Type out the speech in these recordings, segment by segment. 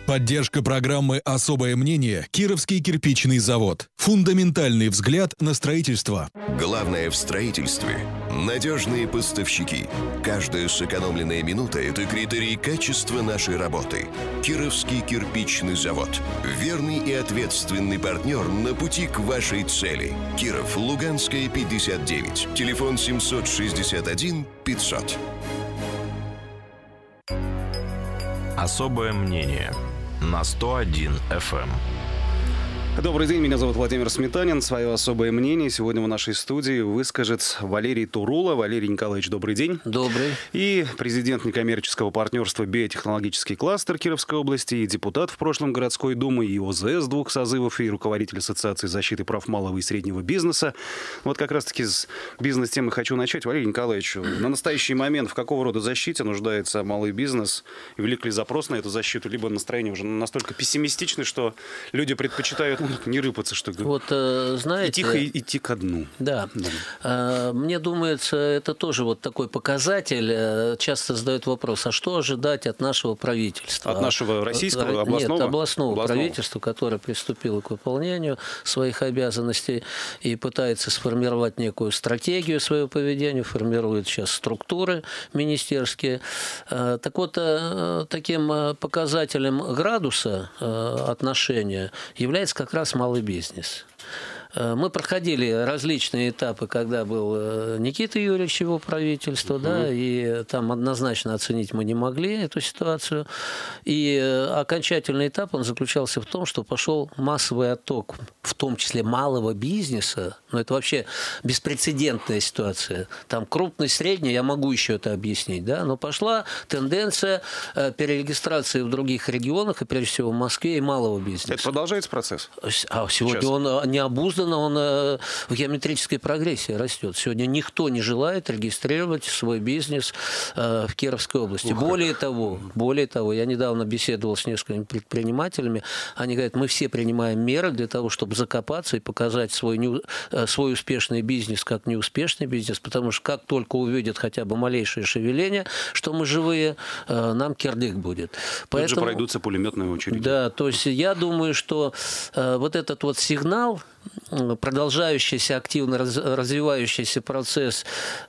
Поддержка программы «Особое мнение» Кировский кирпичный завод. Фундаментальный взгляд на строительство. Главное в строительстве – надежные поставщики. Каждая сэкономленная минута – это критерий качества нашей работы. Кировский кирпичный завод. Верный и ответственный партнер на пути к вашей цели. Киров, Луганская, 59. Телефон 761 500. Особое мнение на 101 FM. Добрый день, меня зовут Владимир Сметанин. Свое особое мнение сегодня в нашей студии выскажет Валерий Турула. Валерий Николаевич, добрый день. Добрый. И президент некоммерческого партнерства «Биотехнологический кластер» Кировской области, и депутат в прошлом городской думы, и ОЗС 2 созывов, и руководитель Ассоциации защиты прав малого и среднего бизнеса. Вот как раз-таки с бизнес-темы хочу начать. Валерий Николаевич, на настоящий момент в какого рода защите нуждается малый бизнес? И велик ли запрос на эту защиту? Либо настроение уже настолько пессимистичное, что люди предпочитают не рыпаться, что вот, знаете, и тихо идти ко дну. Да. Мне думается, это тоже вот такой показатель. Часто задают вопрос, а что ожидать от нашего правительства? От нашего российского, областного? Нет, областного правительства, которое приступило к выполнению своих обязанностей и пытается сформировать некую стратегию своего поведения, формирует сейчас структуры министерские. Так вот, таким показателем градуса отношения является как раз малый бизнес. Мы проходили различные этапы, когда был Никита Юрьевич, его правительство, да, и там однозначно оценить мы не могли эту ситуацию. И окончательный этап, он заключался в том, что пошел массовый отток, в том числе малого бизнеса, но это вообще беспрецедентная ситуация. Там крупный, средний, я могу еще это объяснить, да, но пошла тенденция перерегистрации в других регионах, и прежде всего в Москве, и малого бизнеса. Это продолжается процесс? А сегодня сейчас он необузданно, он в геометрической прогрессии растет. Сегодня никто не желает регистрировать свой бизнес в Кировской области. Более того, я недавно беседовал с несколькими предпринимателями, они говорят, мы все принимаем меры для того, чтобы закопаться и показать свой успешный бизнес как неуспешный бизнес, потому что как только увидят хотя бы малейшее шевеление, что мы живые, нам кирдык будет. Тут же пройдутся пулеметные очереди. Да, то есть я думаю, что вот этот вот сигнал, продолжающийся, активно развивающийся процесс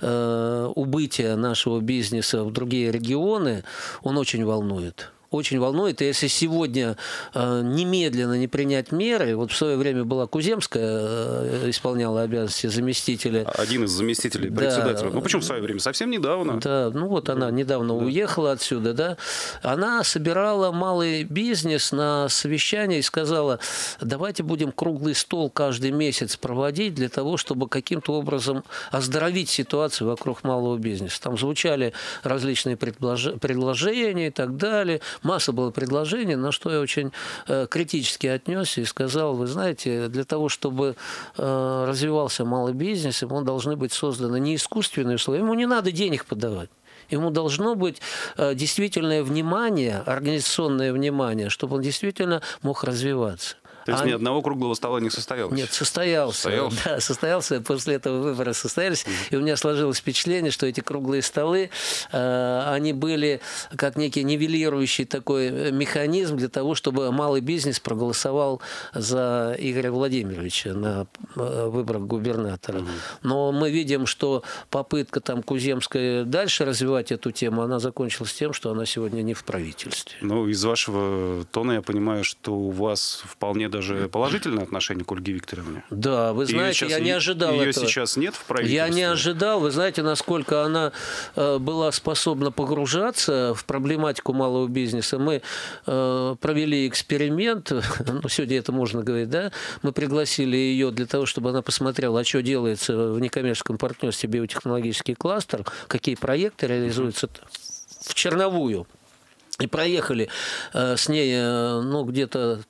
убытия нашего бизнеса в другие регионы, он очень волнует. Очень волнует, и если сегодня немедленно не принять меры, вот в свое время была Куземская, исполняла обязанности заместителя. Один из заместителей председателя. Ну, почему в свое время? Совсем недавно. Да, ну вот она недавно уехала отсюда, да. Она собирала малый бизнес на совещание и сказала, давайте будем круглый стол каждый месяц проводить для того, чтобы каким-то образом оздоровить ситуацию вокруг малого бизнеса. Там звучали различные предложения и так далее. Масса было предложений, на что я очень критически отнесся и сказал, вы знаете, для того, чтобы развивался малый бизнес, ему должны быть созданы не искусственные условия, ему не надо денег подавать. Ему должно быть действительное внимание, организационное внимание, чтобы он действительно мог развиваться. То есть ни одного круглого стола не состоялось? Нет, состоялся. Да, состоялся. После этого выборы состоялись. И у меня сложилось впечатление, что эти круглые столы, они были как некий нивелирующий такой механизм для того, чтобы малый бизнес проголосовал за Игоря Владимировича на выборах губернатора. Но мы видим, что попытка там Куземской дальше развивать эту тему, она закончилась тем, что она сегодня не в правительстве. Ну, из вашего тона я понимаю, что у вас вполне даже положительное отношение к Ольге Викторовне. Да, вы знаете, я не ожидал этого. Ее сейчас нет в правительстве? Я не ожидал. Вы знаете, насколько она была способна погружаться в проблематику малого бизнеса. Мы провели эксперимент, ну, сегодня это можно говорить, да, мы пригласили ее для того, чтобы она посмотрела, а что делается в некоммерческом партнерстве «Биотехнологический кластер», какие проекты реализуются в черновую. И проехали с ней ну, где-то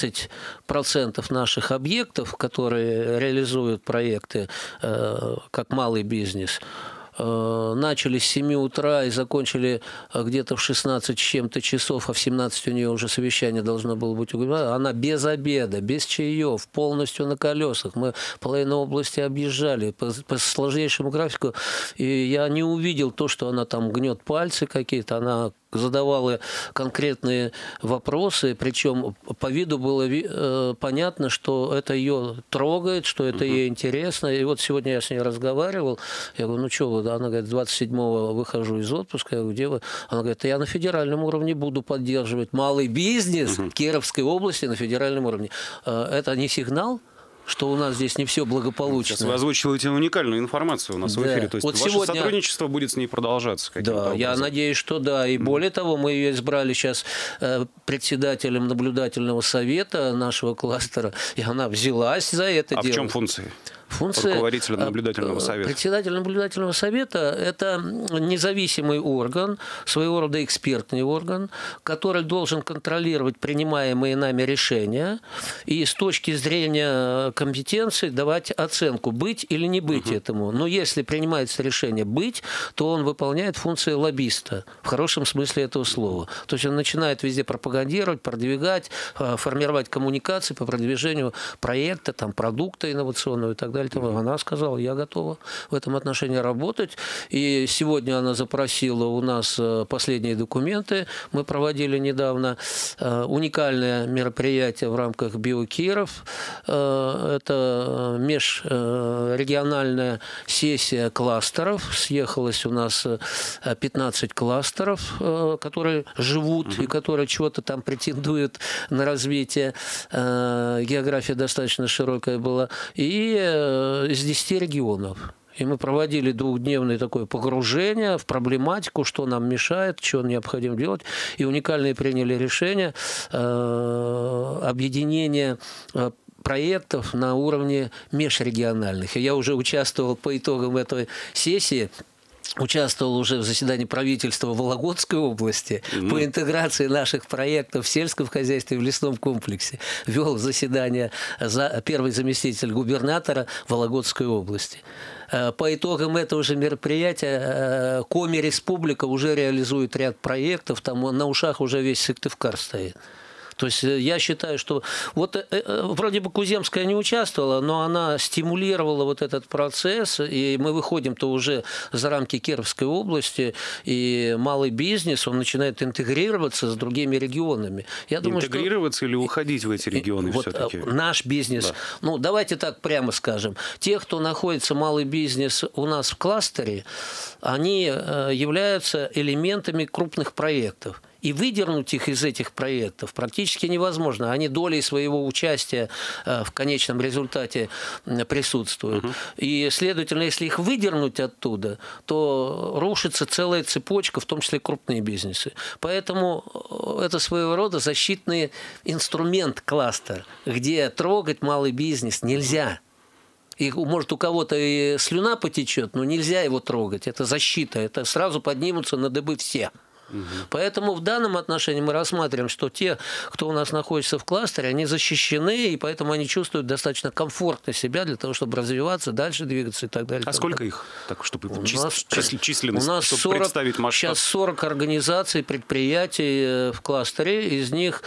30% наших объектов, которые реализуют проекты как малый бизнес. Начали с 7 утра и закончили где-то в 16 с чем-то часов, а в 17 у нее уже совещание должно было быть. Она без обеда, без чаев, полностью на колесах. Мы половину области объезжали по сложнейшему графику. И я не увидел то, что она там гнет пальцы какие-то. Она задавала конкретные вопросы, причем по виду было понятно, что это ее трогает, что это ей интересно. И вот сегодня я с ней разговаривал, я говорю, ну что вы, она говорит, 27-го выхожу из отпуска, я говорю, где вы? Она говорит, я на федеральном уровне буду поддерживать малый бизнес Кировской области на федеральном уровне. Это не сигнал, что у нас здесь не все благополучно. Сейчас вы озвучиваете уникальную информацию у нас в эфире. То есть вот ваше сегодня сотрудничество будет с ней продолжаться? Да, я надеюсь, что да. И более того, мы ее избрали сейчас председателем наблюдательного совета нашего кластера, и она взялась за это дело. А в чем функции? Функция руководителя наблюдательного совета. Председатель наблюдательного совета – это независимый орган, своего рода экспертный орган, который должен контролировать принимаемые нами решения и с точки зрения компетенции давать оценку, быть или не быть этому. Но если принимается решение быть, то он выполняет функции лоббиста, в хорошем смысле этого слова. То есть он начинает везде пропагандировать, продвигать, формировать коммуникации по продвижению проекта, там, продукта инновационного и так далее. Она сказала, я готова в этом отношении работать. И сегодня она запросила у нас последние документы. Мы проводили недавно уникальное мероприятие в рамках «Биокиров». Это межрегиональная сессия кластеров. Съехалось у нас 15 кластеров, которые живут и которые чего-то там претендуют на развитие. География достаточно широкая была. И из 10 регионов. И мы проводили двухдневное такое погружение в проблематику, что нам мешает, что необходимо делать. И уникальные приняли решение объединения проектов на уровне межрегиональных. И я уже участвовал по итогам этой сессии. Участвовал уже в заседании правительства Вологодской области по интеграции наших проектов в сельском хозяйстве и в лесном комплексе. Вел заседание первый заместитель губернатора Вологодской области. По итогам этого же мероприятия Коми Республика уже реализует ряд проектов, там на ушах уже весь Сыктывкар стоит. То есть я считаю, что вот вроде бы Куземская не участвовала, но она стимулировала вот этот процесс, и мы выходим-то уже за рамки Кировской области, и малый бизнес, он начинает интегрироваться с другими регионами. Я думаю, интегрироваться или уходить в эти регионы вот все-таки? Наш бизнес, да. Ну давайте так прямо скажем, те, кто находится малый бизнес у нас в кластере, они являются элементами крупных проектов. И выдернуть их из этих проектов практически невозможно. Они долей своего участия в конечном результате присутствуют. И, следовательно, если их выдернуть оттуда, то рушится целая цепочка, в том числе крупные бизнесы. Поэтому это своего рода защитный инструмент кластер, где трогать малый бизнес нельзя. И, может, у кого-то и слюна потечет, но нельзя его трогать. Это защита. Это сразу поднимутся на дыбы все. Поэтому в данном отношении мы рассматриваем, что те, кто у нас находится в кластере, они защищены, и поэтому они чувствуют достаточно комфортно себя для того, чтобы развиваться, дальше двигаться и так далее. А сколько их? Так, чтобы численность, у нас 40, представить масштаб. Сейчас 40 организаций, предприятий в кластере, из них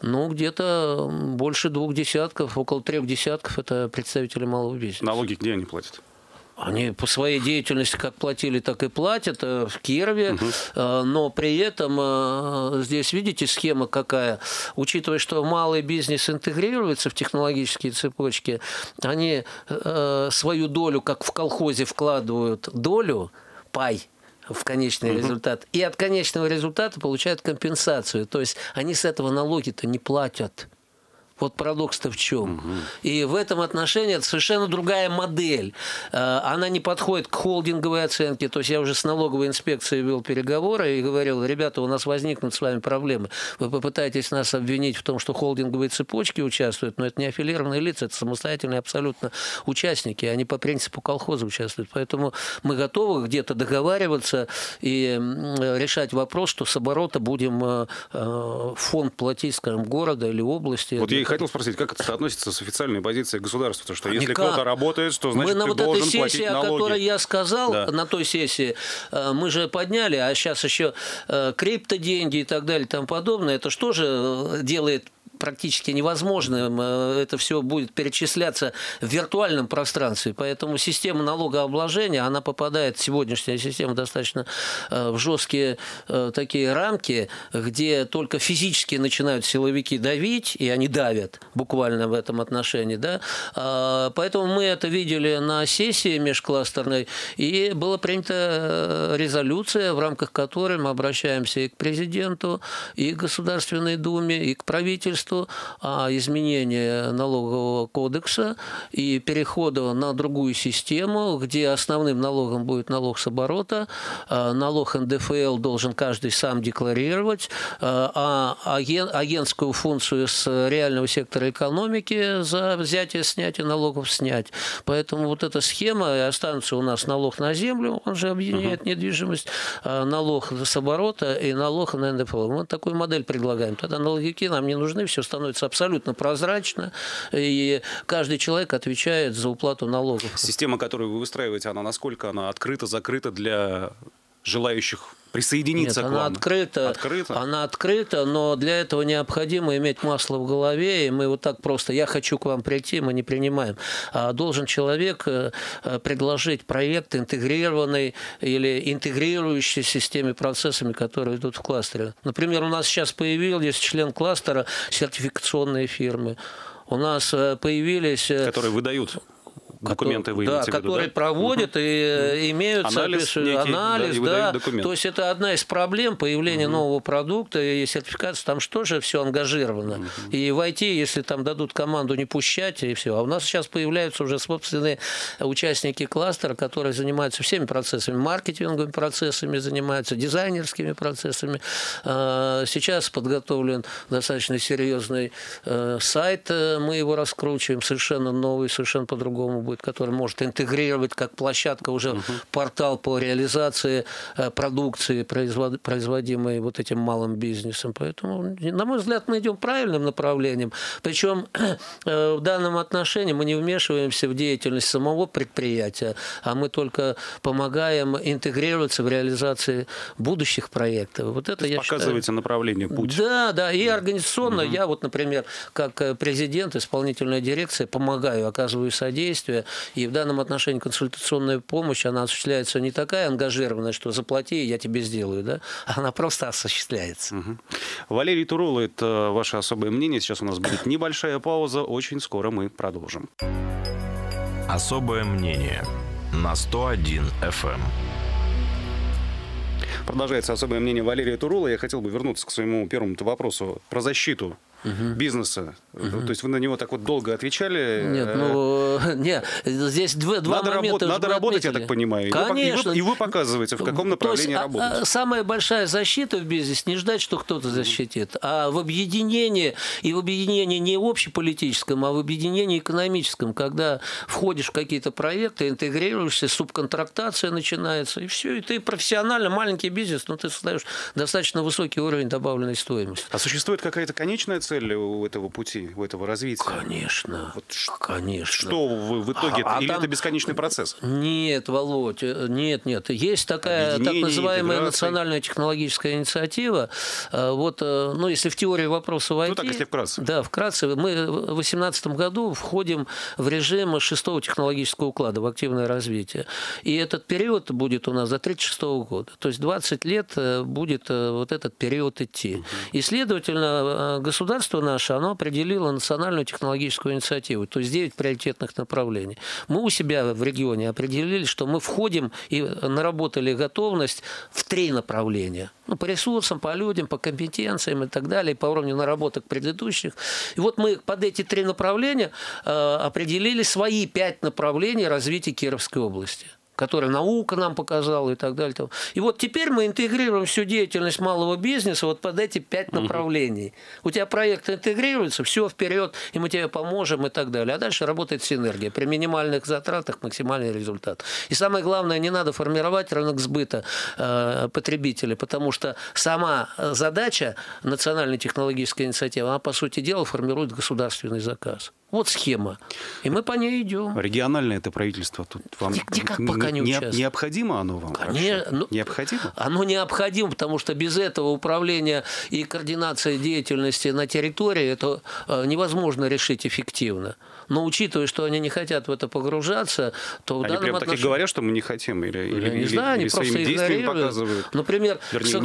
где-то больше 2 десятков, около 3 десятков – это представители малого бизнеса. Налоги где они платят? Они по своей деятельности как платили, так и платят в Кирове, но при этом здесь, видите, схема какая. Учитывая, что малый бизнес интегрируется в технологические цепочки, они свою долю, как в колхозе, вкладывают долю, пай, в конечный результат, и от конечного результата получают компенсацию. То есть они с этого налоги-то не платят. Вот парадокс-то в чем? И в этом отношении это совершенно другая модель. Она не подходит к холдинговой оценке. То есть я уже с налоговой инспекцией вел переговоры и говорил, ребята, у нас возникнут с вами проблемы. Вы попытаетесь нас обвинить в том, что холдинговые цепочки участвуют, но это не аффилированные лица, это самостоятельные абсолютно участники. Они по принципу колхоза участвуют. Поэтому мы готовы где-то договариваться и решать вопрос, что с оборота будем фонд платить, скажем, города или области. Вот я хотел спросить, как это соотносится с официальной позицией государства? То, что если кто-то работает, то значит ты должен платить налоги. Мы на вот этой сессии, о которой я сказал, на той сессии, мы же подняли, а сейчас еще криптоденьги и так далее и тому подобное, это что же делает практически невозможным. Это все будет перечисляться в виртуальном пространстве. Поэтому система налогообложения, она попадает, сегодняшняя система, достаточно в жесткие такие рамки, где только физически начинают силовики давить, и они давят буквально в этом отношении. Да? Поэтому мы это видели на сессии межкластерной, и была принята резолюция, в рамках которой мы обращаемся и к президенту, и к Государственной Думе, и к правительству о изменении налогового кодекса и переходу на другую систему, где основным налогом будет налог с оборота, налог НДФЛ должен каждый сам декларировать, а агентскую функцию с реального сектора экономики за взятие, снятие налогов снять. Поэтому вот эта схема, и останется у нас налог на землю, он же объединяет недвижимость, налог с оборота и налог на НДФЛ. Мы такую модель предлагаем. Тогда налоговики нам не нужны, все становится абсолютно прозрачно, и каждый человек отвечает за уплату налогов. Система, которую вы выстраиваете, она насколько она открыта, закрыта для желающих присоединиться к вам? Она открыта, но для этого необходимо иметь масло в голове, и мы вот так просто «я хочу к вам прийти» мы не принимаем. А должен человек предложить проект интегрированный или интегрирующий системе процессами, которые идут в кластере. Например, у нас сейчас появились член кластера сертификационные фирмы. У нас появились... Которые выдают... Документы вы имеете в виду, которые проводят и имеют анализ, да. То есть это одна из проблем появления нового продукта и сертификации. Там что же все ангажировано. И в IT, если там дадут команду не пущать, и все. А у нас сейчас появляются уже собственные участники кластера, которые занимаются всеми процессами, маркетинговыми процессами занимаются, дизайнерскими процессами. Сейчас подготовлен достаточно серьезный сайт, мы его раскручиваем, совершенно новый, совершенно по-другому будет, который может интегрировать как площадка уже портал по реализации продукции, производимой вот этим малым бизнесом. Поэтому, на мой взгляд, мы идем правильным направлением. Причем в данном отношении мы не вмешиваемся в деятельность самого предприятия, а мы только помогаем интегрироваться в реализации будущих проектов. Вот это, я показываете считаю, направление, путь. Да, и организационно я вот, например, как президент, исполнительная дирекция, помогаю, оказываю содействие. И в данном отношении консультационная помощь, она осуществляется не такая ангажированная, что заплати, я тебе сделаю, да? Она просто осуществляется. Валерий Турула, это ваше особое мнение. Сейчас у нас будет небольшая пауза. Очень скоро мы продолжим. Особое мнение на 101 FM. Продолжается особое мнение Валерия Турула. Я хотел бы вернуться к своему первому вопросу про защиту бизнеса. То есть вы на него так вот долго отвечали. Нет, здесь два момента. Надо работать, я так понимаю. Конечно. И вы показываете, в каком направлении работать. Самая большая защита в бизнесе не ждать, что кто-то защитит, а в объединении, и в объединении не общеполитическом, а в объединении экономическом, когда входишь в какие-то проекты, интегрируешься, субконтрактация начинается, и все, и ты профессионально маленький бизнес, но ты создаешь достаточно высокий уровень добавленной стоимости. А существует какая-то конечная цель у этого пути, у этого развития? Конечно. Конечно. Что вы в итоге? Или это бесконечный процесс? Нет, Володь, нет. Есть такая так называемая национальная технологическая инициатива. Вот, если в теории вопроса войти... так, если вкратце. Да, вкратце. Мы в 2018 году входим в режим 6-го технологического уклада, в активное развитие. И этот период будет у нас до 1936 года. То есть 20 лет будет вот этот период идти. И, следовательно, государство наше, оно определило национальную технологическую инициативу, то есть 9 приоритетных направлений. Мы у себя в регионе определили, что мы входим и наработали готовность в 3 направления. По ресурсам, по людям, по компетенциям и так далее, по уровню наработок предыдущих. И вот мы под эти 3 направления определили свои 5 направлений развития Кировской области, которые наука нам показала и так далее. И вот теперь мы интегрируем всю деятельность малого бизнеса вот под эти 5 направлений. У тебя проект интегрируется, все вперед, и мы тебе поможем и так далее. А дальше работает синергия. При минимальных затратах максимальный результат. И самое главное, не надо формировать рынок сбыта потребителя, потому что сама задача национальной технологической инициативы, она, по сути дела, формирует государственный заказ. Вот схема. И мы по ней идем. Региональное это правительство тут вам никак пока не участвует. Необходимо оно вам? Конечно. Необходимо? Оно необходимо, потому что без этого управления и координации деятельности на территории это невозможно решить эффективно. Но учитывая, что они не хотят в это погружаться, то в они данном прям отношении... так и говорят, что мы не хотим? Или, не знаю, они просто игнорируют. Например,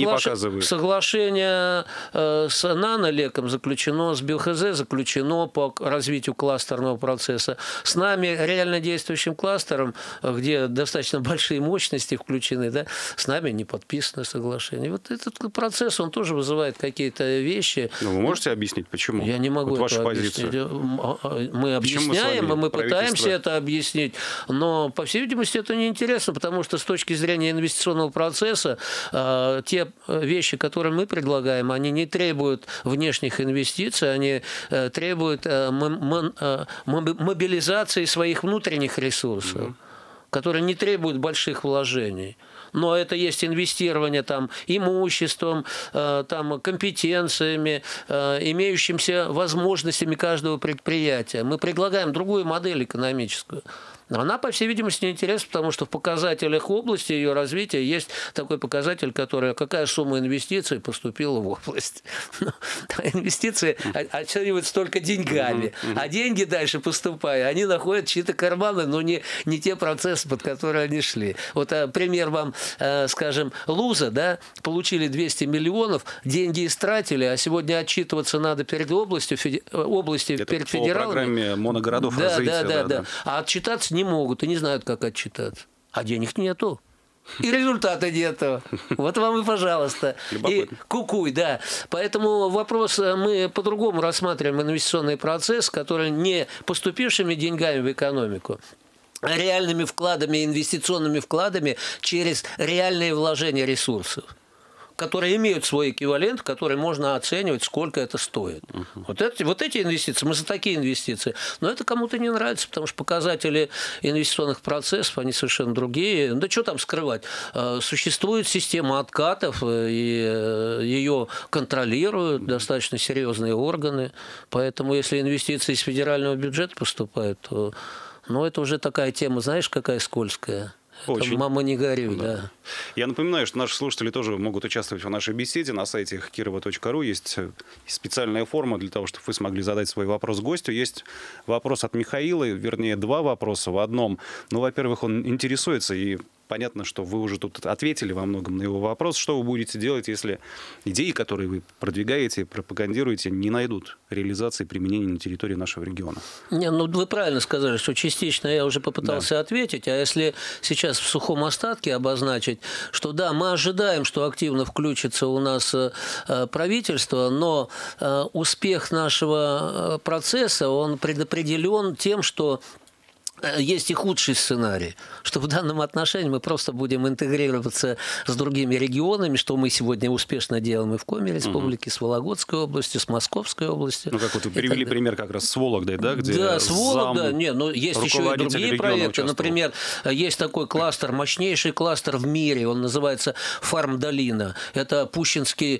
соглашение с Нанолеком заключено, с БХЗ заключено по развитию кластерного процесса. С нами, реально действующим кластером, где достаточно большие мощности включены, да, с нами не подписано соглашение. Вот этот процесс, он тоже вызывает какие-то вещи. Но вы можете объяснить, почему? Я не могу вот это ваша объяснить. позиция. Мы объясняем, и мы пытаемся это объяснить. Но, по всей видимости, это неинтересно, потому что с точки зрения инвестиционного процесса те вещи, которые мы предлагаем, они не требуют внешних инвестиций, они требуют мобилизации своих внутренних ресурсов, которые не требуют больших вложений. Но это есть инвестирование там, имуществом, там, компетенциями, имеющимися возможностями каждого предприятия. Мы предлагаем другую модель экономическую. Она, по всей видимости, неинтересна, потому что в показателях области ее развития есть такой показатель, который какая сумма инвестиций поступила в область. Инвестиции оцениваются только деньгами, а деньги дальше поступая, они находят чьи-то карманы, но не те процессы, под которые они шли. Вот пример вам, скажем, Луза, да, получили 200 миллионов, деньги истратили, а сегодня отчитываться надо перед областью перед федералами. По программе моногородов развития. Да. А отчитаться не могут и не знают, как отчитаться. А денег нету. И результата нету. Вот вам и пожалуйста. И кукуй, да. Поэтому вопрос, мы по-другому рассматриваем инвестиционный процесс, который не поступившими деньгами в экономику, а реальными вкладами, инвестиционными вкладами через реальные вложения ресурсов, которые имеют свой эквивалент, который можно оценивать, сколько это стоит. Вот эти инвестиции, мы за такие инвестиции. Но это кому-то не нравится, потому что показатели инвестиционных процессов, они совершенно другие. Да что там скрывать? Существует система откатов, и ее контролируют достаточно серьезные органы. Поэтому если инвестиции из федерального бюджета поступают, то это уже такая тема, знаешь, какая скользкая. Очень. Мама, не горюй, да. Я напоминаю, что наши слушатели тоже могут участвовать в нашей беседе. На сайте kirova.ru есть специальная форма для того, чтобы вы смогли задать свой вопрос гостю. Есть вопрос от Михаила, вернее, два вопроса в одном. Во-первых, он интересуется, и понятно, что вы уже тут ответили во многом на его вопрос. Что вы будете делать, если идеи, которые вы продвигаете, пропагандируете, не найдут реализации и применения на территории нашего региона? Вы правильно сказали, что частично я уже попытался ответить. А если сейчас в сухом остатке обозначить, что да, мы ожидаем, что активно включится у нас правительство, но успех нашего процесса, он предопределен тем, что есть и худший сценарий, что в данном отношении мы просто будем интегрироваться с другими регионами, что мы сегодня успешно делаем и в Коми республике, с Вологодской областью, с Московской областью. Как вот вы привели пример как раз с Вологдой, да? Где с Вологдой, есть еще и другие проекты. Например, есть такой кластер, мощнейший кластер в мире, он называется Фармдолина. Это Пущинский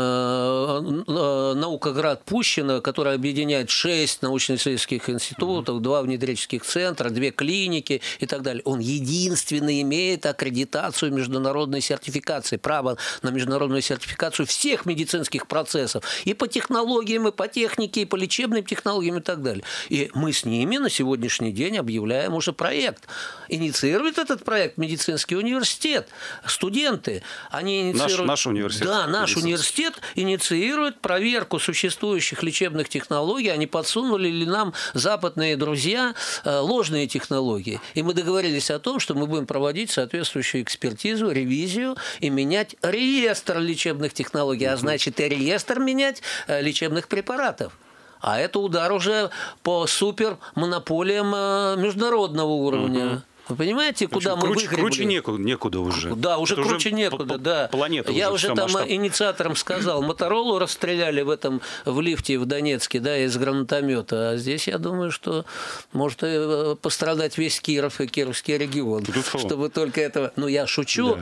наукоград Пущино, который объединяет 6 научно-исследовательских институтов, 2 внедрических центра, 2 клиники и так далее. Он единственный имеет аккредитацию международной сертификации, право на международную сертификацию всех медицинских процессов. И по технологиям, и по технике, и по лечебным технологиям и так далее. И мы с ними на сегодняшний день объявляем уже проект. Инициирует этот проект медицинский университет. Студенты. Они инициируют... Наш университет. Да, наш университет инициирует проверку существующих лечебных технологий. Они подсунули ли нам западные друзья ложные технологии. И мы договорились о том, что мы будем проводить соответствующую экспертизу, ревизию и менять реестр лечебных технологий, а значит и реестр менять лечебных препаратов. А это удар уже по супермонополиям международного уровня. Вы понимаете, куда мы выгребли? Круче некуда уже. Да, уже круче некуда, да. Я уже там инициатором сказал, Моторолу расстреляли в лифте в Донецке, да, из гранатомета. А здесь, я думаю, что может пострадать весь Киров и Кировский регион. Чтобы только этого... Я шучу. Да.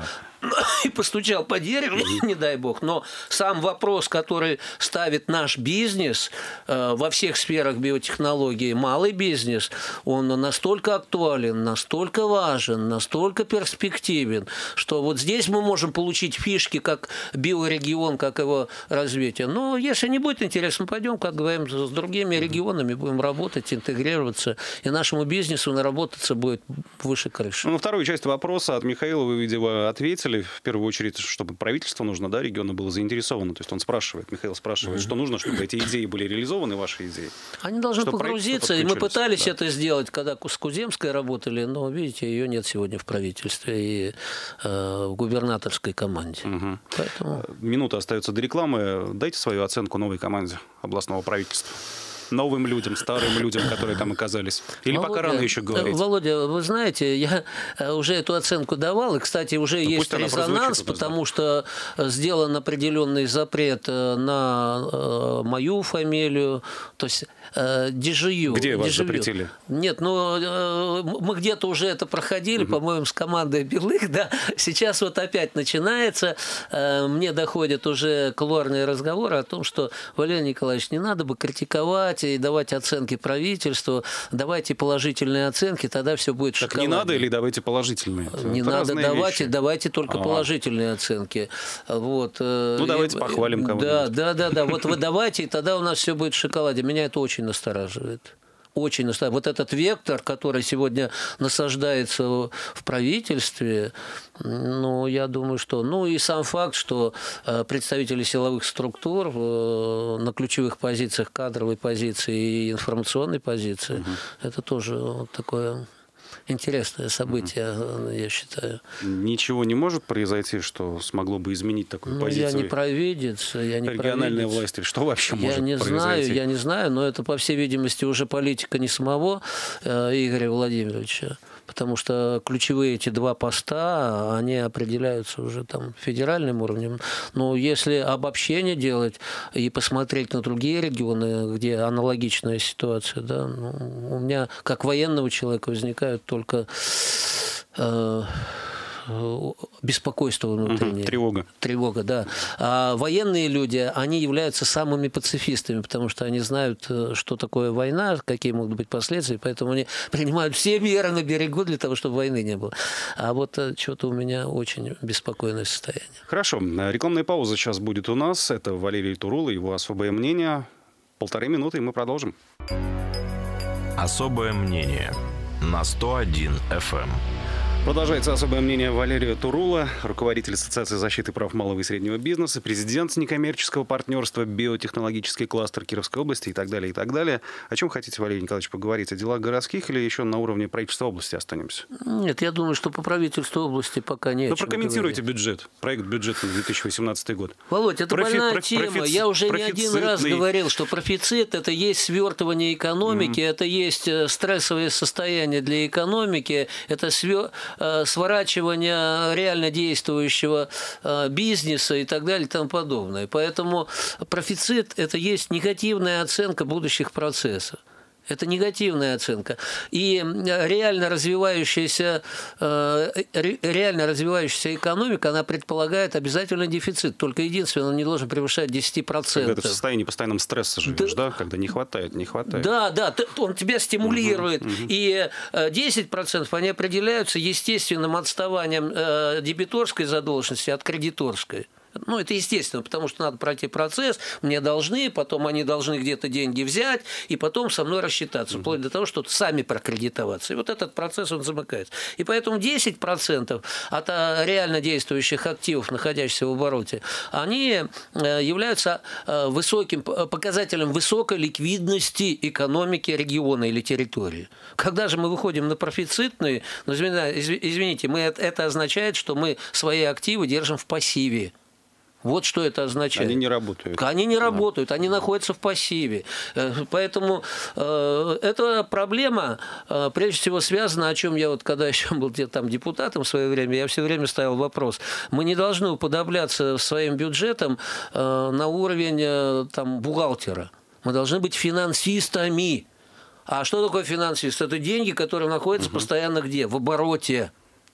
и постучал по дереву, не дай бог. Но сам вопрос, который ставит наш бизнес во всех сферах биотехнологии, малый бизнес, он настолько актуален, настолько важен, настолько перспективен, что вот здесь мы можем получить фишки, как биорегион, как его развитие. Но если не будет интересно, пойдем, как говорим, с другими регионами, будем работать, интегрироваться, и нашему бизнесу наработаться будет выше крыши. На вторую часть вопроса от Михаила вы, видимо, ответили. В первую очередь, чтобы правительство нужно, да, региона было заинтересовано. То есть он спрашивает, Михаил спрашивает, что нужно, чтобы эти идеи были реализованы, ваши идеи. Они должны погрузиться, и мы пытались это сделать, когда с Куземской работали, но, видите, ее нет сегодня в правительстве и в губернаторской команде. Поэтому... Минута остается до рекламы. Дайте свою оценку новой команде областного правительства. Новым людям, старым людям, которые там оказались? Или Володя, пока рано еще говорить? Володя, вы знаете, я уже эту оценку давал, и, кстати, уже есть резонанс, потому что сделан определенный запрет на мою фамилию, то есть Дежию. Где вас запретили? Нет, ну, мы где-то уже это проходили, по-моему, с командой Белых, да. Сейчас вот опять начинается, мне доходят уже кулуарные разговоры о том, что, Валерий Николаевич, не надо бы критиковать и давать оценки правительству, давайте положительные оценки, тогда все будет шоколадно. Так не надо или давайте положительные? Не надо, давайте только положительные оценки. Вот. Ну, давайте похвалим кого-нибудь. Да, вот вы давайте, и тогда у нас все будет в шоколаде. Меня это очень настораживает. Очень настораживает. Вот этот вектор, который сегодня насаждается в правительстве, ну, я думаю, что... Ну, и сам факт, что представители силовых структур на ключевых позициях, кадровой позиции и информационной позиции, это тоже вот такое... интересное событие, я считаю. Ничего не может произойти, что смогло бы изменить такую позицию? Я не провидец. Региональная власть, или что вообще может произойти? Я не знаю, но это, по всей видимости, уже политика не самого Игоря Владимировича, потому что ключевые эти два поста, они определяются уже там федеральным уровнем. Но если обобщение делать и посмотреть на другие регионы, где аналогичная ситуация, да, ну, у меня, как военного человека, возникают только беспокойство внутреннее. Тревога, да. А военные люди, они являются самыми пацифистами, потому что они знают, что такое война, какие могут быть последствия, поэтому они принимают все меры на берегу для того, чтобы войны не было. А вот что-то у меня очень беспокойное состояние. Хорошо. Рекламная пауза сейчас будет у нас. Это Валерий Турула, его особое мнение. 1,5 минуты, и мы продолжим. Особое мнение на 101 FM. Продолжается особое мнение Валерия Турула, руководитель Ассоциации защиты прав малого и среднего бизнеса, президент некоммерческого партнерства «Биотехнологический кластер Кировской области» и так далее, и так далее. О чем хотите, Валерий Николаевич, поговорить? О делах городских или еще на уровне правительства области останемся? Нет, я думаю, что по правительству области пока не о чем прокомментируйте бюджет, проект бюджета на 2018 год. Володь, это больная тема. Я уже не один раз говорил, что профицит – это есть свертывание экономики, это есть стрессовое состояние для экономики, это сворачивание реально действующего бизнеса и так далее и тому подобное. Поэтому профицит – это есть негативная оценка будущих процессов. Это негативная оценка. И реально развивающаяся экономика, она предполагает обязательно дефицит. Только единственное, он не должен превышать 10%. Когда ты в состоянии постоянном стресса живешь, да? Когда не хватает. Да, он тебя стимулирует. И 10% они определяются естественным отставанием дебиторской задолженности от кредиторской. Ну, это естественно, потому что надо пройти процесс, мне должны, потом они должны где-то деньги взять, и потом со мной рассчитаться, вплоть до того, что сами прокредитоваться. И вот этот процесс, он замыкается. И поэтому 10% от реально действующих активов, находящихся в обороте, они являются высоким показателем высокой ликвидности экономики региона или территории. Когда же мы выходим на профицитные, ну, извините, это означает, что мы свои активы держим в пассиве. Вот что это означает. Они не работают. Они не работают, они находятся в пассиве. Поэтому эта проблема, прежде всего, связана, о чем я вот, когда еще был там депутатом в свое время, я все время ставил вопрос. Мы не должны уподобляться своим бюджетом на уровень там, бухгалтера. Мы должны быть финансистами. А что такое финансист? Это деньги, которые находятся постоянно где? В обороте.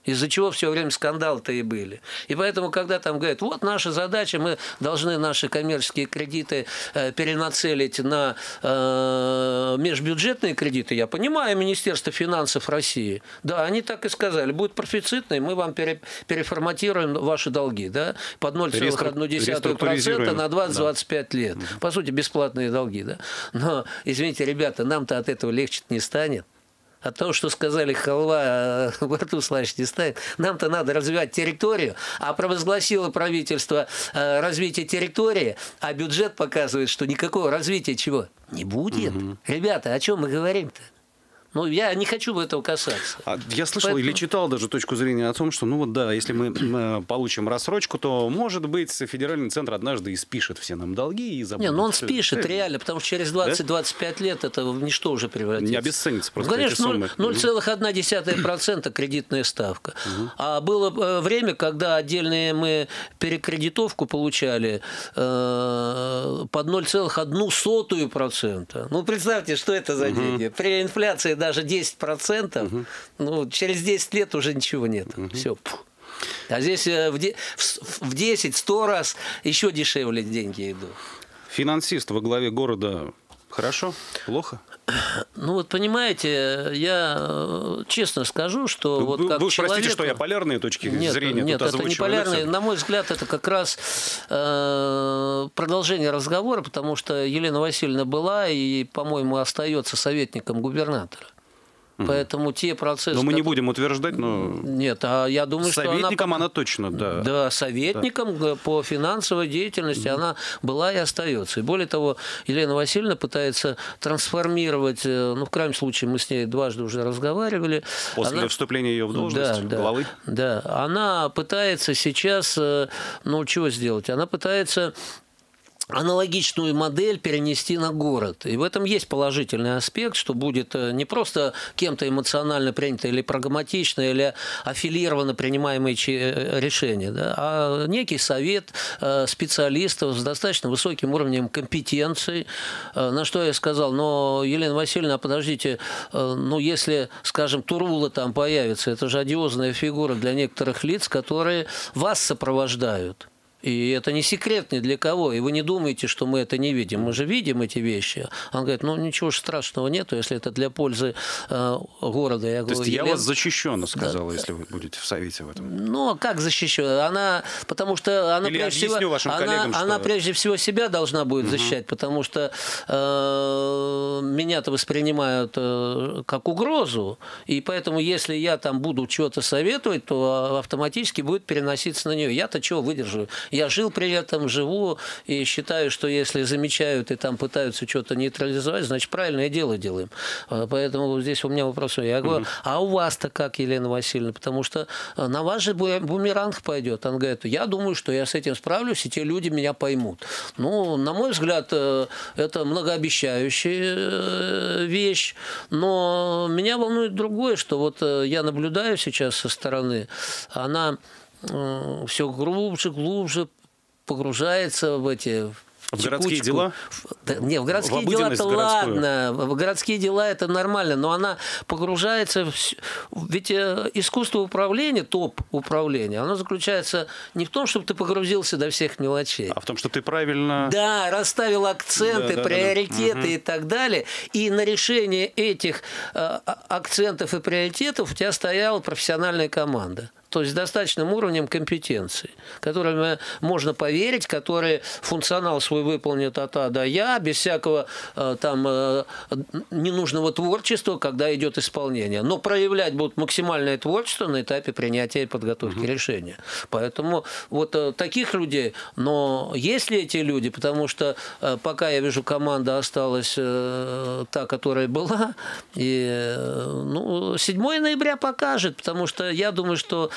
Из-за чего все время скандалы-то и были. И поэтому, когда там говорят, вот наша задача, мы должны наши коммерческие кредиты перенацелить на межбюджетные кредиты, я понимаю Министерство финансов России. Да, они так и сказали, будет профицитный, мы вам переформатируем ваши долги, да, под 0,1% на 20-25 лет. По сути, бесплатные долги, да. Но, извините, ребята, нам-то от этого легче не станет. От того, что сказали халва, во рту сласть не станет. Нам-то надо развивать территорию, а провозгласило правительство развитие территории, а бюджет показывает, что никакого развития чего не будет. Ребята, о чем мы говорим-то? Ну, я не хочу этого касаться. Я слышал или читал даже точку зрения о том, что, ну вот да, если мы получим рассрочку, то, может быть, федеральный центр однажды и спишет все нам долги и забудет. Не, ну он спишет реально, потому что через 20-25 лет это в ничто уже превратится. Не обесценится просто. Ну, конечно, 0,1% кредитная ставка. А было время, когда отдельные мы перекредитовку получали под 0,01%. Ну, представьте, что это за деньги. При инфляции даже 10%, ну, через 10 лет уже ничего нет. Все. А здесь в 10-100 раз еще дешевле деньги идут. Финансист во главе города хорошо? Плохо? Ну вот понимаете, я честно скажу, что вот как вы человеку... простите, что я полярные точки зрения Нет, тут это не полярные. На мой взгляд, это как раз продолжение разговора, потому что Елена Васильевна была и, по-моему, остается советником губернатора. Поэтому те процессы... Но мы не будем утверждать, но... Нет, а я думаю, что советником она точно, да. Да, советником по финансовой деятельности она была и остается. И более того, Елена Васильевна пытается трансформировать, ну, в крайнем случае, мы с ней дважды уже разговаривали. После вступления ее в должность главы? Да, она пытается сейчас, ну, чего сделать? Она пытается аналогичную модель перенести на город. И в этом есть положительный аспект, что будет не просто кем-то эмоционально принято или прагматично, или аффилированно принимаемые решения, да, а некий совет специалистов с достаточно высоким уровнем компетенции. На что я сказал, но, Елена Васильевна, подождите, ну, если, скажем, Турула там появится, это же одиозная фигура для некоторых лиц, которые вас сопровождают. И это не секрет ни для кого. И вы не думаете, что мы это не видим. Мы же видим эти вещи. Он говорит, ну ничего страшного нету, если это для пользы города. Я говорю, то есть я вас защищенно сказала, да, если вы будете в совете в этом. Ну, а как защищенно? Она, потому что она, или прежде всего, вашим коллегам, она прежде всего себя должна будет защищать, потому что меня-то воспринимают как угрозу. И поэтому, если я там буду чего-то советовать, то автоматически будет переноситься на нее. Я-то чего выдержу? Я жил при этом, живу, и считаю, что если замечают и там пытаются что-то нейтрализовать, значит, правильное дело делаем. Поэтому здесь у меня вопрос. Я говорю, а у вас-то как, Елена Васильевна? Потому что на вас же бумеранг пойдет. Он говорит, я думаю, что я с этим справлюсь, и те люди меня поймут. Ну, на мой взгляд, это многообещающая вещь, но меня волнует другое, что вот я наблюдаю сейчас со стороны, она все глубже погружается в эти... В городские дела? Не, в городские дела-то ладно. В городские дела это нормально, но она погружается в... Ведь искусство управления, топ-управления, оно заключается не в том, чтобы ты погрузился до всех мелочей. А в том, что ты правильно... Да, расставил акценты, приоритеты и так далее. И на решение этих акцентов и приоритетов у тебя стояла профессиональная команда. То есть с достаточным уровнем компетенции, которым можно поверить, которые функционал свой выполнят от А до Я, без всякого там ненужного творчества, когда идет исполнение. Но проявлять будут максимальное творчество на этапе принятия и подготовки решения. Поэтому вот таких людей, но есть ли эти люди, потому что пока я вижу, команда осталась та, которая была, и 7 ноября покажет, потому что я думаю, что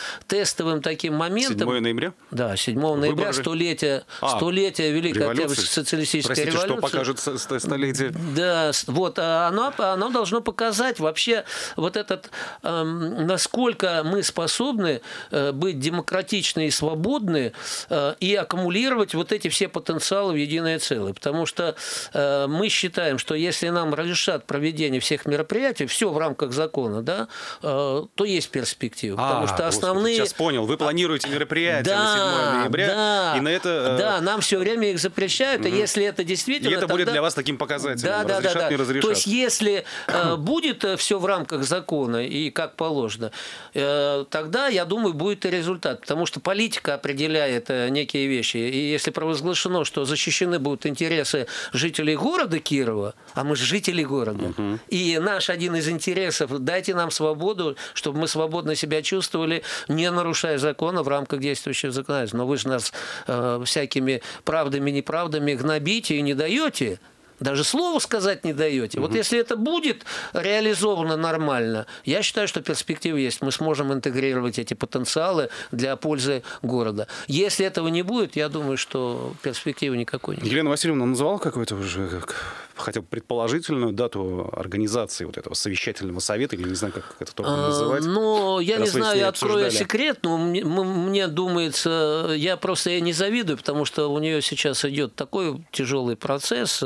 тестовым таким моментом. 7 ноября? Да, 7 ноября, столетие Великой Октябрьской социалистической революции. Что покажет столетие? Да, вот, оно должно показать вообще вот этот, насколько мы способны быть демократичны и свободны и аккумулировать вот эти все потенциалы в единое целое. Потому что мы считаем, что если нам разрешат проведение всех мероприятий, все в рамках закона, да, то есть перспектива. Потому что основные... Сейчас понял. Вы планируете мероприятия на 7 ноября, и на это... Да, нам все время их запрещают, и если это действительно... И это будет для вас таким показателем. Разрешат, не разрешат. То есть если будет все в рамках закона и как положено, тогда, я думаю, будет и результат. Потому что политика определяет некие вещи. И если провозглашено, что защищены будут интересы жителей города Кирова, а мы же жители города, и наш один из интересов – дайте нам свободу, чтобы мы свободно себя чувствовали, не нарушая закона в рамках действующего законодательства. Но вы же нас всякими правдами, неправдами гнобите и не даете. Даже слово сказать не даете. Вот если это будет реализовано нормально, я считаю, что перспективы есть. Мы сможем интегрировать эти потенциалы для пользы города. Если этого не будет, я думаю, что перспективы никакой нет. Елена Васильевна называла какую-то уже, хотя бы предположительную дату организации вот этого совещательного совета, или не знаю, как это только называть? Ну, я не знаю, я открою секрет, но мне думается, я просто ей не завидую, потому что у нее сейчас идет такой тяжелый процесс.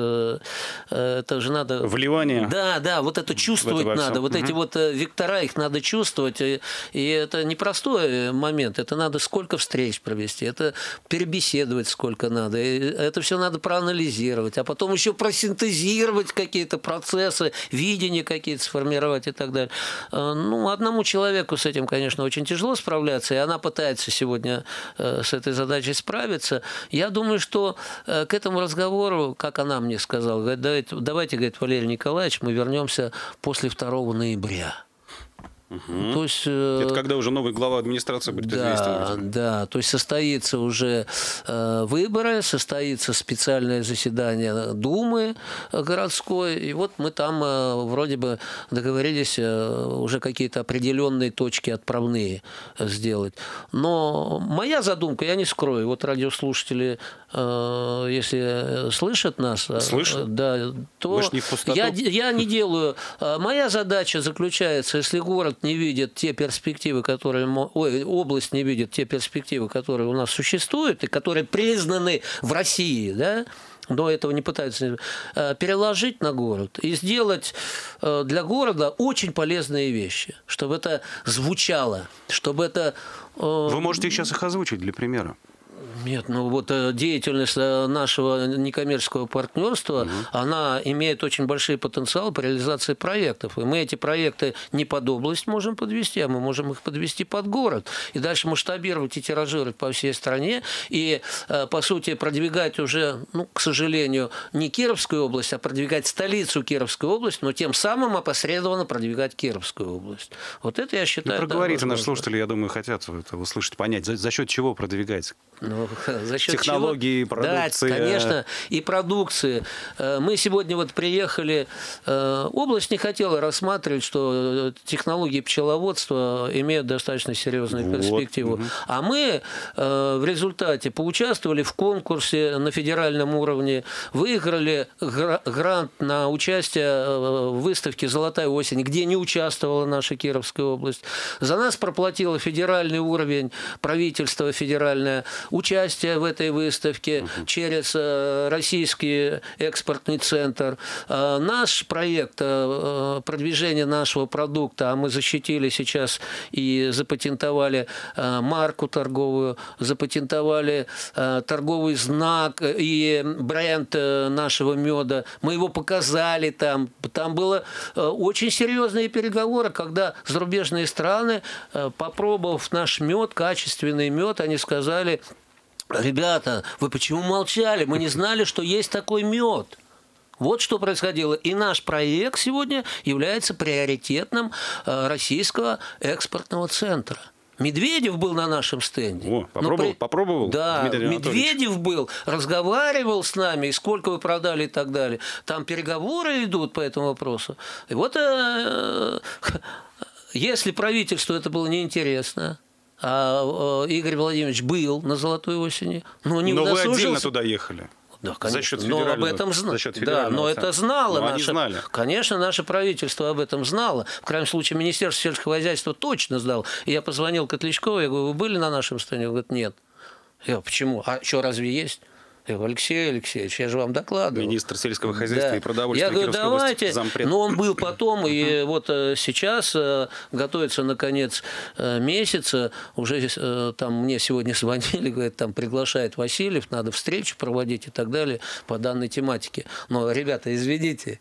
Это же надо... Вливание. Да, вот это чувствовать надо. Вот эти вот вектора, их надо чувствовать. И это непростой момент. Это надо сколько встреч провести. Это перебеседовать сколько надо. И это все надо проанализировать. А потом еще просинтезировать какие-то процессы, видения какие-то сформировать и так далее. Ну, одному человеку с этим, конечно, очень тяжело справляться. И она пытается сегодня с этой задачей справиться. Я думаю, что к этому разговору, как она мне сказала, говорит, давайте, говорит, Валерий Николаевич, мы вернемся после 2 ноября. То есть, это когда уже новый глава администрации будет известен. Да, то есть состоится уже выборы, состоится специальное заседание Думы городской, и вот мы там вроде бы договорились уже какие-то определенные точки отправные сделать. Но моя задумка, я не скрою, вот радиослушатели, если слышат нас, да, то я не делаю. Моя задача заключается, если город не видит те перспективы, которые... область не видит те перспективы, которые у нас существуют и которые признаны в России, да, до этого не пытаются переложить на город и сделать для города очень полезные вещи, чтобы это звучало, чтобы это... Вы можете сейчас их озвучить для примера? Нет, ну вот деятельность нашего некоммерческого партнерства, она имеет очень большие потенциалы по реализации проектов. И мы эти проекты не под область можем подвести, а мы можем их подвести под город. И дальше масштабировать и тиражировать по всей стране. И, по сути, продвигать уже, ну, к сожалению, не Кировскую область, а продвигать столицу Кировской области, но тем самым опосредованно продвигать Кировскую область. Вот это, я считаю... Ну, проговорите, наши слушатели, я думаю, хотят это услышать, понять, за счет чего продвигать. Ну, за счет технологии, чего? продукции. Да, конечно, и продукции. Мы сегодня вот приехали, область не хотела рассматривать, что технологии пчеловодства имеют достаточно серьезную перспективу. А мы в результате поучаствовали в конкурсе на федеральном уровне, выиграли грант на участие в выставке «Золотая осень», где не участвовала наша Кировская область. За нас проплатило федеральный уровень, правительство федеральное, участие в этой выставке через Российский экспортный центр. Наш проект продвижения нашего продукта, а мы защитили сейчас и запатентовали марку торговую, запатентовали торговый знак и бренд нашего меда. Мы его показали там. Там было очень серьезные переговоры, когда зарубежные страны, попробовав наш мед, качественный мед, они сказали: ребята, вы почему молчали? Мы не знали, что есть такой мед. Вот что происходило. И наш проект сегодня является приоритетным российского экспортного центра. Медведев был на нашем стенде. Попробовал? Да, Медведев был, разговаривал с нами, и сколько вы продали и так далее. Там переговоры идут по этому вопросу. И вот если правительству это было неинтересно, А Игорь Владимирович был на Золотой осени, но не удосужился. Но вы отдельно туда ехали. Да, конечно. За счет но об федерального, этом за счет да, но это знало но наше, знали. Конечно, наше правительство об этом знало. В крайнем случае, Министерство сельского хозяйства точно знало. И я позвонил Котлячкову, я говорю, вы были на нашем стане? Он говорит, нет. Я говорю, почему? А что, разве есть? Я говорю, Алексей Алексеевич, я же вам докладывал. Министр сельского хозяйства да. и продовольствия. Я говорю, давайте, зампред. но он был потом, и вот сейчас готовится на конец месяца, уже там мне сегодня звонили, говорят, там приглашает Васильев, надо встречу проводить и так далее по данной тематике. Но, ребята, извините,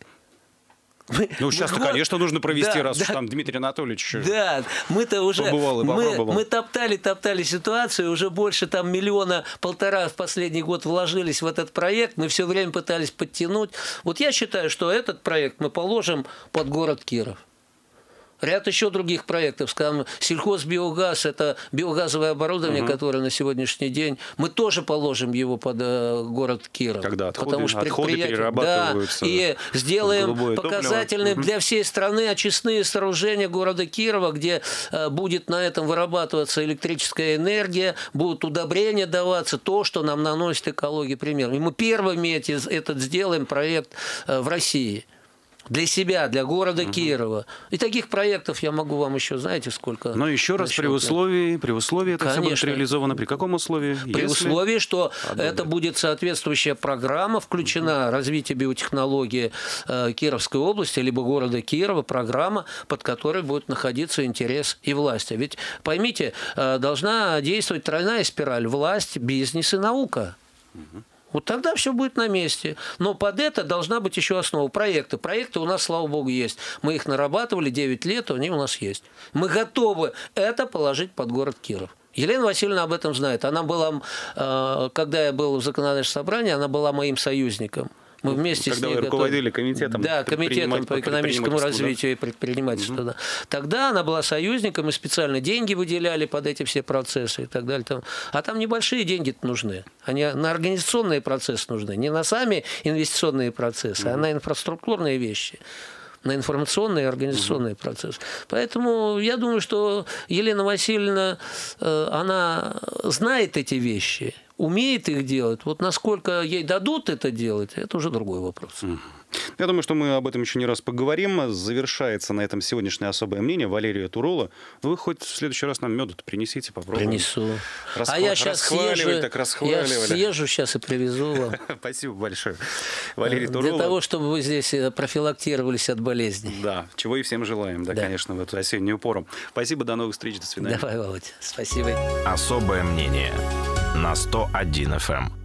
ну, сейчас-то, конечно, нужно провести, да, раз да, уж там Дмитрий Анатольевич да, мы-то уже мы топтали ситуацию, уже больше там 1,5 миллиона в последний год вложились в этот проект, мы все время пытались подтянуть. Вот я считаю, что этот проект мы положим под город Киров. Ряд еще других проектов, скажем, сельхозбиогаз, это биогазовое оборудование, которое на сегодняшний день, мы тоже положим его под город Киров. Когда отходы перерабатываются, да, и сделаем показательные для всей страны очистные сооружения города Кирова, где будет на этом вырабатываться электрическая энергия, будут удобрения даваться, то, что нам наносит экология пример. И мы первыми этот сделаем проект в России. Для себя, для города Кирова. И таких проектов я могу вам еще, знаете, сколько. Но еще раз, при условии это все будет реализовано. При каком условии? При условии, что это будет соответствующая программа, включена развитие биотехнологии Кировской области, либо города Кирова, программа, под которой будет находиться интерес и власти. Ведь, поймите, должна действовать тройная спираль: власть, бизнес и наука. Вот тогда все будет на месте. Но под это должна быть еще основа. Проекты. Проекты у нас, слава богу, есть. Мы их нарабатывали 9 лет, они у нас есть. Мы готовы это положить под город Киров. Елена Васильевна об этом знает. Она была, когда я был в законодательном собрании, она была моим союзником. Мы вместе когда с ней вы руководили комитетом, да, комитетом по экономическому развитию и предпринимательству. Да. Тогда она была союзником, и специально деньги выделяли под эти все процессы и так далее. А там небольшие деньги нужны. Они на организационные процессы нужны. Не на сами инвестиционные процессы, а на инфраструктурные вещи. На информационные и организационные процессы. Поэтому я думаю, что Елена Васильевна, она знает эти вещи, умеет их делать. Вот насколько ей дадут это делать, это уже другой вопрос. Я думаю, что мы об этом еще не раз поговорим. Завершается на этом сегодняшнее особое мнение Валерия Турола. Вы хоть в следующий раз нам меду-то принесите, попробуем. Принесу. А я сейчас съезжу сейчас и привезу вам. Спасибо большое. Валерий Турола. Для того, чтобы вы здесь профилактировались от болезней. Да, чего и всем желаем, да, конечно, в эту осеннюю пору. Спасибо, до новых встреч, до свидания. Давай, Володя, спасибо. Особое мнение на 101 FM.